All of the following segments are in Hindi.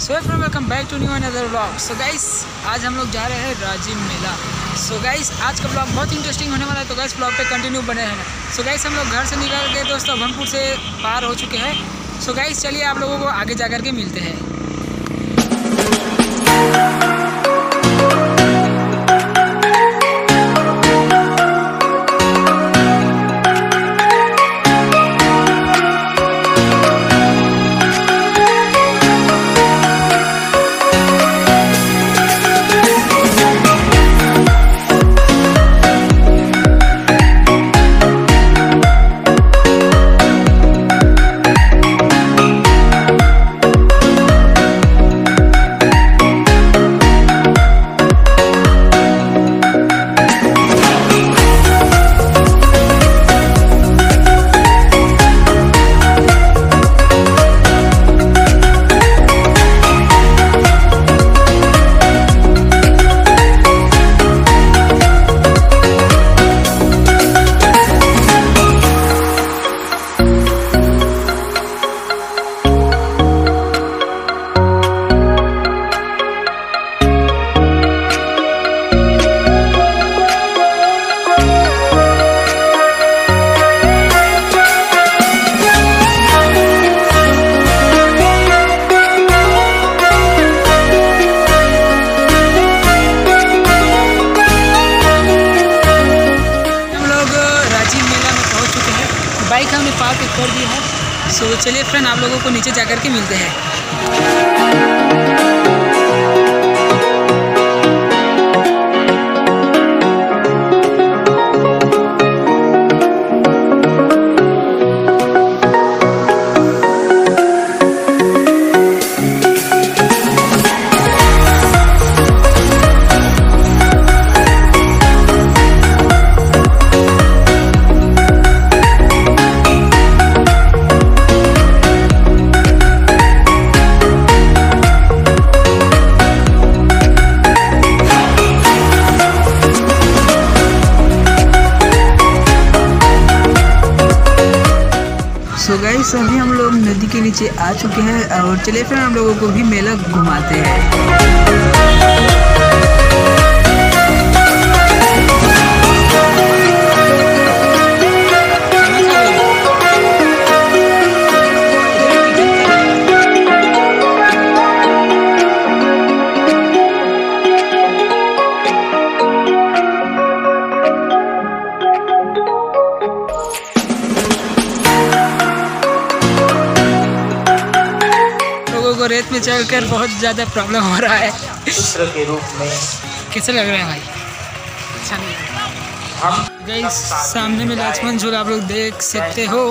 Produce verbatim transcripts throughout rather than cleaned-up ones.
So friend welcome back to new another vlog. So guys आज हम लोग जा रहे हैं राजीव मेला। सो so गाइस आज का व्लॉग बहुत इंटरेस्टिंग होने वाला है, तो गाइस व्लॉग पे कंटिन्यू बने रहना। सो so गाइस हम लोग घर से निकल गए दोस्तों, भनपुर से पार हो चुके हैं। सो so गाइस चलिए आप लोगों को आगे जा कर के मिलते हैं। बाइक हमने पार्क कर दी है। सो चलिए फ्रेंड आप लोगों को नीचे जाकर के मिलते हैं। सो गाइस अभी हम लोग नदी के नीचे आ चुके हैं और चलिए फिर हम लोगों को भी मेला घुमाते हैं। को रेत में चढ़कर बहुत ज़्यादा प्रॉब्लम हो रहा है चित्र के रूप में। कैसे लग रहा है भाई? अच्छा नहीं लग रहा। गाइस सामने में लक्ष्मण झूला आप लोग देख सकते हो।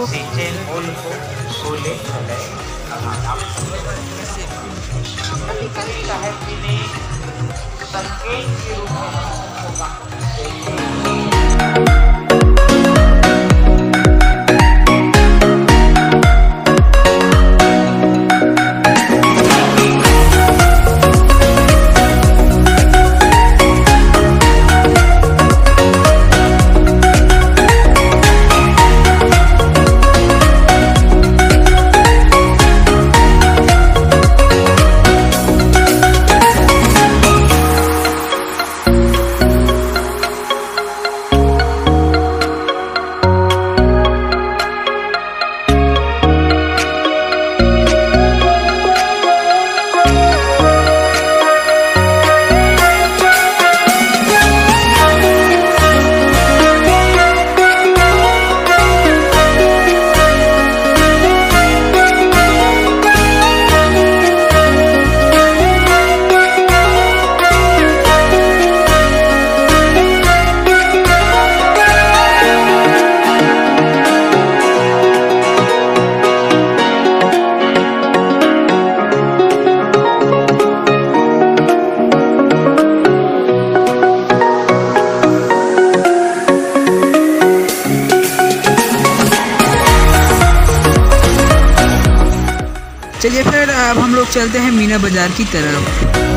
चलिए फिर अब हम लोग चलते हैं मीना बाजार की तरफ।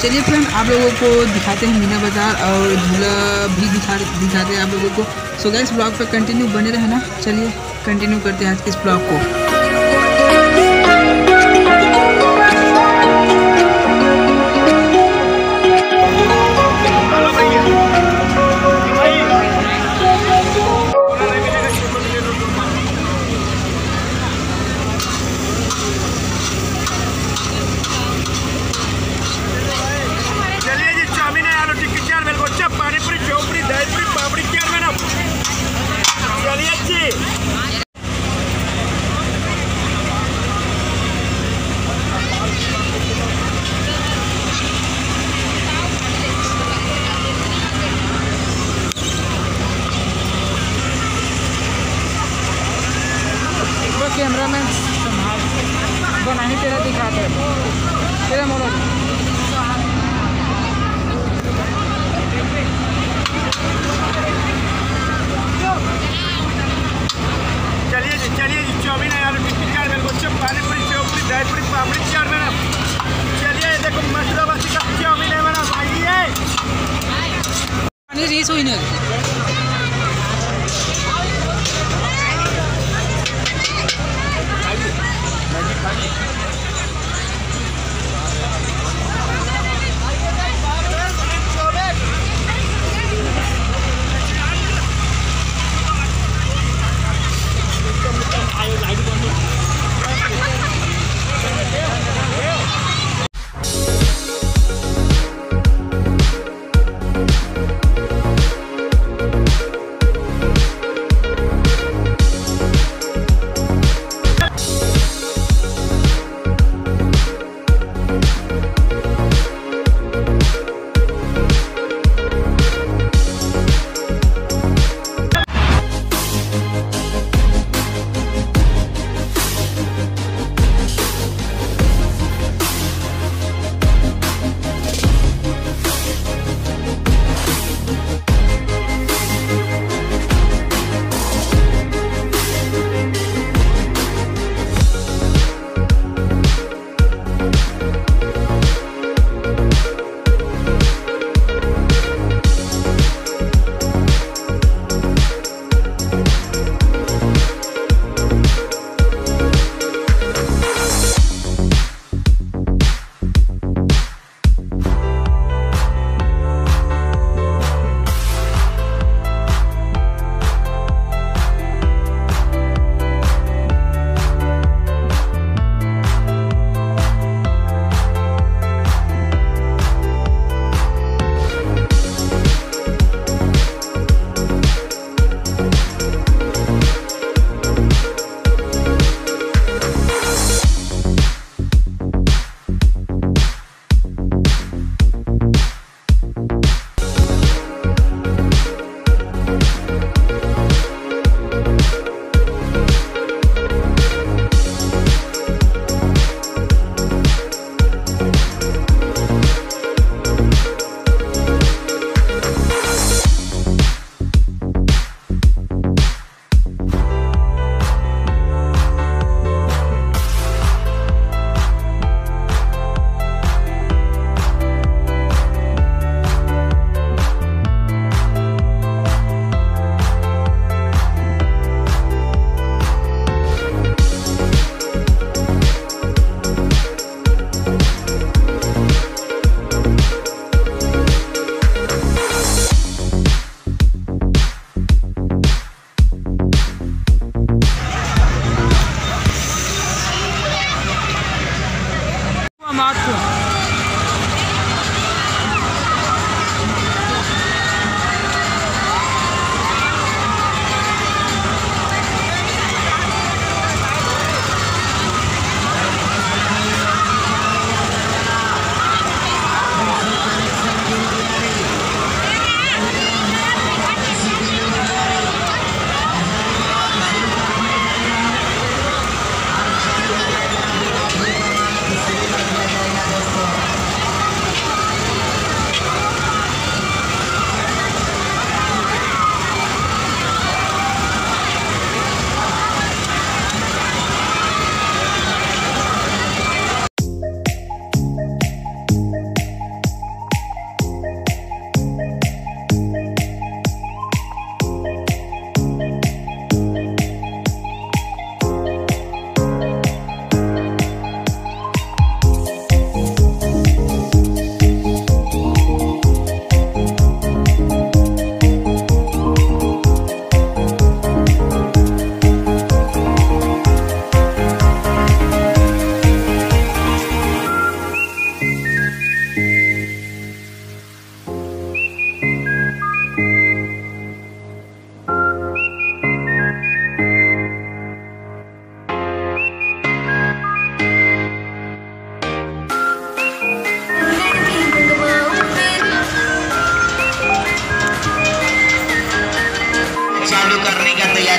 चलिए फ्रेंड, आप लोगों को दिखाते हैं मीना बाज़ार और झूला भी दिखा दिखाते हैं आप लोगों को। सो गाइस ब्लॉग पे कंटिन्यू बने रहे ना। चलिए कंटिन्यू करते हैं आज के इस ब्लॉग को। कैमरा मैन संभाल बना ही तेरा दिखाते हैं तेरा मोड़ा। चलिए जी चलिए जी चाउमीन है आलू टिक्की चार मेरे को चप पानी पूरी सेव पूरी दही पूरी पापड़ी चार मैडम। चलिए देखो मशरूम वाली का चाउमीन है मैडम, आइए पानी रीस हुई नहीं।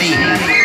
तैयारी।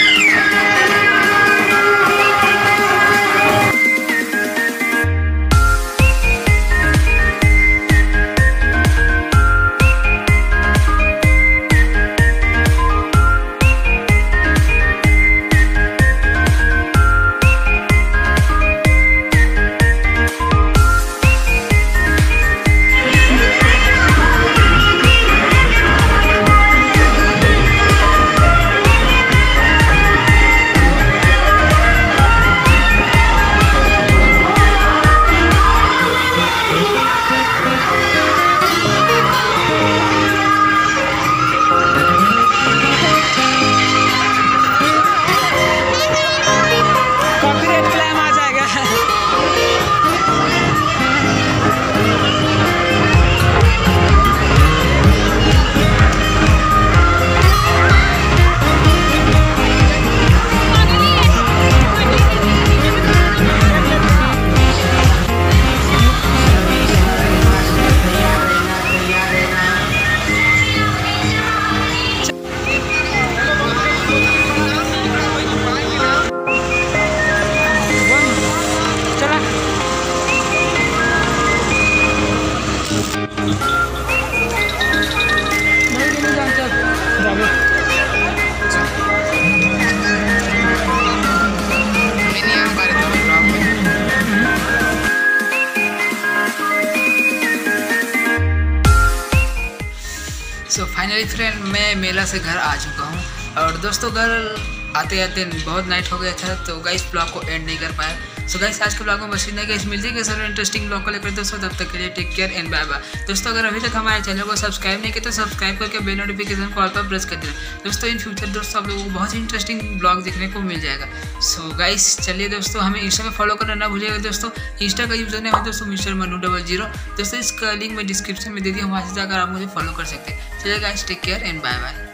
सो फाइनली फ्रेंड मैं मेला से घर आ चुका हूँ और दोस्तों घर आते आते बहुत नाइट हो गया था, तो गाइस ब्लॉग को एंड नहीं कर पाया। सो गाइस आज के ब्लॉग में बस इतना, गाइस मिलते हैं सर इंटरेस्टिंग ब्लॉग को लेकर दोस्तों, तब तक के लिए take care and bye bye. दोस्तों अगर अभी तक हमारे चैनल को सब्सक्राइब नहीं किया तो सब्सक्राइब करके बेल नोटिफिकेशन कॉल पर प्रेस कर देना दोस्तों। इन फ्यूचर दोस्तों आप लोगों को बहुत ही इंटरेस्टिंग ब्लॉग देखने को मिल जाएगा। सो गाइस चलिए दोस्तों, हमें इंस्टा में फॉलो करना ना भूलिएगा दोस्तों। इंस्टा का यूजर नेम है दोस्तों मिस्टर मनु डबल जीरो दोस्तों, इसका लिंक मैं डिस्क्रिप्शन में दे दिया, वहाँ से जाकर आप मुझे फॉलो कर सकते हैं। चलिए guys take care and bye bye.